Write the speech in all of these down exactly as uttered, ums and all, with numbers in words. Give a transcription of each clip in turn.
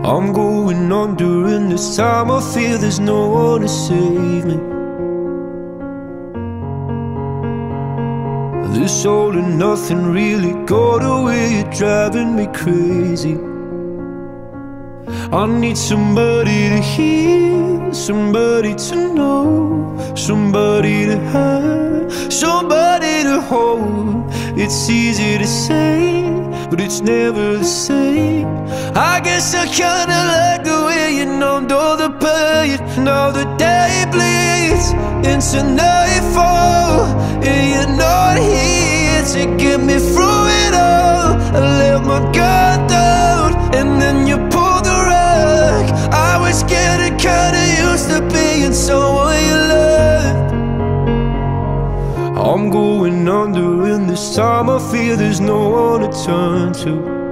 I'm going on during this time. I feel there's no one to save me. This all and nothing really got away, you're driving me crazy. I need somebody to hear, somebody to know, somebody to have, somebody to hold. It's easy to say, but it's never the same. I guess I kinda like the way you numbed all the pain. Now the day bleeds into nightfall, and you're not here to get me through it all. I let my guard down, and then you pulled the rug. I was getting kinda used to being someone you loved. I'm going under, and this time I feel there's no one to turn to.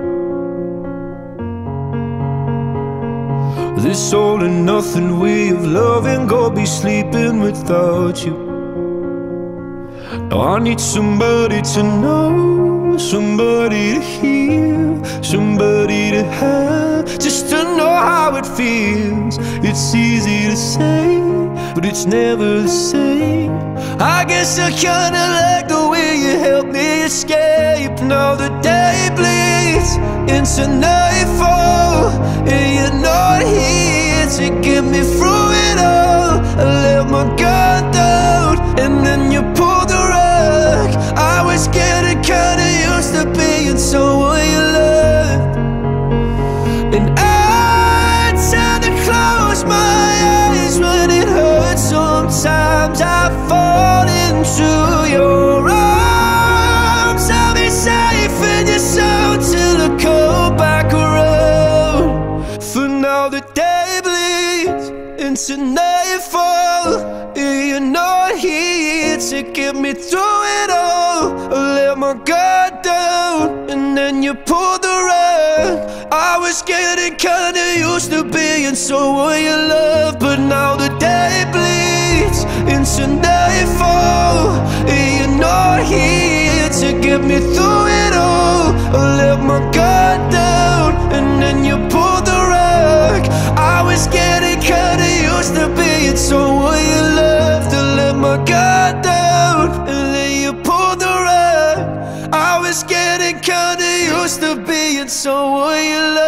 This all and nothing way of loving, gonna be sleeping without you. Now I need somebody to know, somebody to hear, somebody to have, just to know how it feels. It's easy to say, but it's never the same. I guess I kinda like the way you help me escape. Now the day bleeds into nightfall, and you're not here to get me through it all. I let my guard down, and then you pulled the rug. I was getting kinda used to being someone you loved. And I tend to close my eyes when it hurts. Sometimes I fall into your arms. I'll be safe in your soul till I come back around. For now the day bleeds into nightfall, and you're not here to get me through it all. I let my guard down, and then you pulled the rug. I was getting kinda used to being someone you love, but now the day bleeds into nightfall, and you're not here to get me through it all. I let my guard down, and then you pulled the rug. I was getting kinda used to being someone you loved. I let my guard down, and then you pulled the rug. I was getting kinda used to being someone you loved.